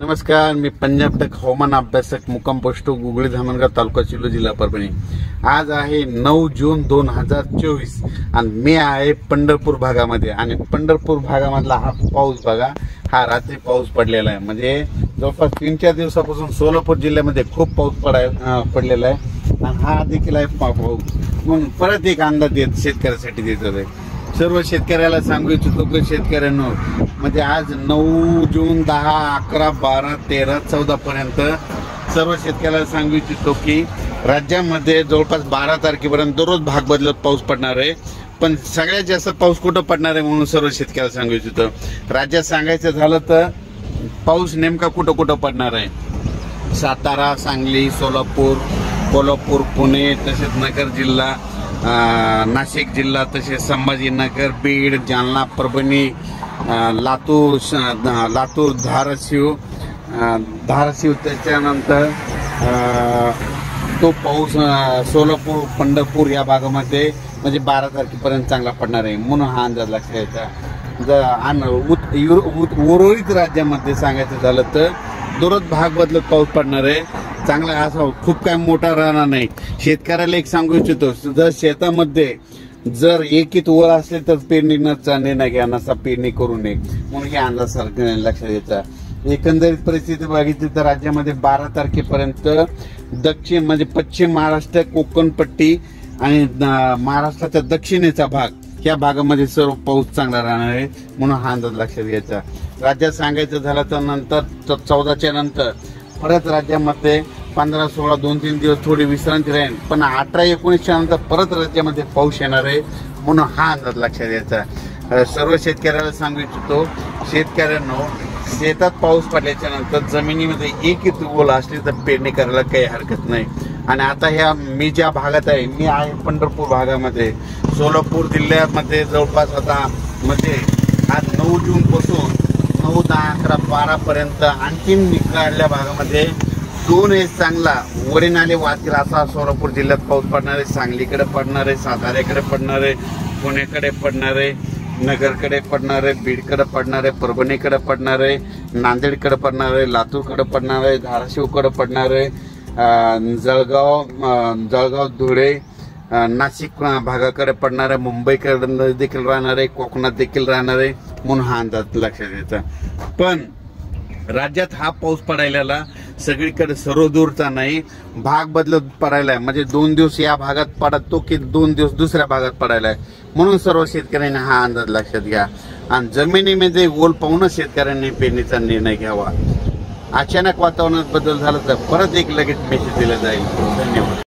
नमस्कार, मी पंजाब तक हवामान अभ्यासक मुक्काम पोस्ट गुगळी धामणगाव तालुका चिलो जिल्हा परभणी। आज आहे 9 जून 2024 आणि मी आहे पंढरपूर भागामध्ये आणि पंढरपूर भागामधला हा पाऊस बघा, हा रात्री पाऊस पडलेला आहे। म्हणजे जवळपास 3-4 दिवसापासून सोलापूर जिल्ह्यामध्ये खूप पाऊस पडलेला आहे आणि हा देखील आहे पाऊस। म्हणून परत एक अंदाज देत शेतकऱ्यासाठी देत आहे। सर्व शेतकऱ्याला सांगू इच्छितो की शेतकऱ्यांनो, म्हणजे आज 9 जून 10, 11, 12, 13, 14 पर्यंत सर्व शेतकऱ्याला सांगू इच्छितो की राज्यामध्ये जवळपास 12 तारखेपर्यंत दररोज भाग बदलत पाऊस पडणार आहे। पण सगळ्यात जास्त पाऊस कुठं पडणार आहे म्हणून सर्व शेतकऱ्याला सांगू इच्छितो। राज्यात सांगायचं झालं तर पाऊस नेमका कुठं कुठं पडणार आहे, सातारा, सांगली, सोलापूर, कोल्हापूर, पुणे, तसेच नगर जिल्हा, नाशिक जिल्हा, तसेच संभाजीनगर, बीड, जालना, परभणी, लातूर, धाराशिव, त्याच्यानंतर तो पाऊस सोलापूर, पंढरपूर या भागामध्ये म्हणजे 12 तारखेपर्यंत चांगला पडणार आहे म्हणून हा अंदाज लक्षात घ्यायचा। उर्वरित राज्यामध्ये सांगायचं झालं तर दररोज भाग बदलत पाऊस पडणार आहे। चांगला असा खूप काय मोठा राहणार नाही। शेतकऱ्याला एक सांगू इच्छितो, जर शेतामध्ये जर एकीत ओळ असेल तर पेरणीचा निर्णय घ्या, नसा पेरणी करू नये म्हणून हे अंदाज लक्षात घ्यायचा। एकंदरीत परिस्थिती बघितली तर राज्यामध्ये 12 तारखेपर्यंत दक्षिण म्हणजे पश्चिम महाराष्ट्र, कोकण पट्टी आणि महाराष्ट्राच्या दक्षिणेचा भाग या भागामध्ये सर्व पाऊस चांगला राहणार आहे म्हणून हा अंदाज लक्षात घ्यायचा। राज्यात सांगायचं झालं तर नंतर 14च्या नंतर परत राज्यामध्ये 15, 16, 2-3 दिवस थोडी विश्रांती राहील, पण 18, 19च्या नंतर परत राज्यामध्ये पाऊस येणार आहे म्हणून हा अंदाज लक्षात घ्यायचा। सर्व शेतकऱ्याला सांगू इच्छितो, शेतकऱ्यांनो, शेतात पाऊस पडल्याच्या नंतर जमिनीमध्ये एक ओल असली तर पेरणी करायला काही हरकत नाही। आणि आता मी ज्या भागात आहे, मी आहे पंढरपूर भागामध्ये, सोलापूर जिल्ह्यामध्ये जवळपास आता म्हणजे आज 9 जून पासून 9, 10, 11, 12 पर्यंत आणखीन निघालेल्या भागामध्ये 2 चांगला वडे नाले वाहतील असा सोलापूर जिल्ह्यात पाऊस पडणार आहे। सांगलीकडे पडणार आहे, साताऱ्याकडे पडणार आहे, पुण्याकडे पडणार आहे, नगरकडे पडणार आहे, बीडकडे पडणार आहे, परभणीकडे पडणार आहे, नांदेडकडे पडणार आहे, लातूरकडे पडणार आहे, धाराशिवकडे पडणार आहे, जळगाव, धुळे, नाशिक भागाकडे पडणार आहे, मुंबईकडे देखील राहणार आहे, कोकणात देखील राहणार आहे म्हणून हा अंदाज लक्षात घ्यायचा। पण राज्यात हा पाऊस पडायला सगळीकडे सर्वदूरचा नाही, भाग बदलत पडायला आहे। म्हणजे 2 दिवस या भागात पडतो की 2 दिवस दुसऱ्या भागात पडायला आहे म्हणून सर्व शेतकऱ्यांनी हा अंदाज लक्षात घ्या आणि जमिनीमध्ये ओल पाहूनच शेतकऱ्यांनी पेरणीचा निर्णय घ्यावा। अचानक वातावरणात बदल झाला तर परत एक लगेच मेसेज दिला जाईल। धन्यवाद।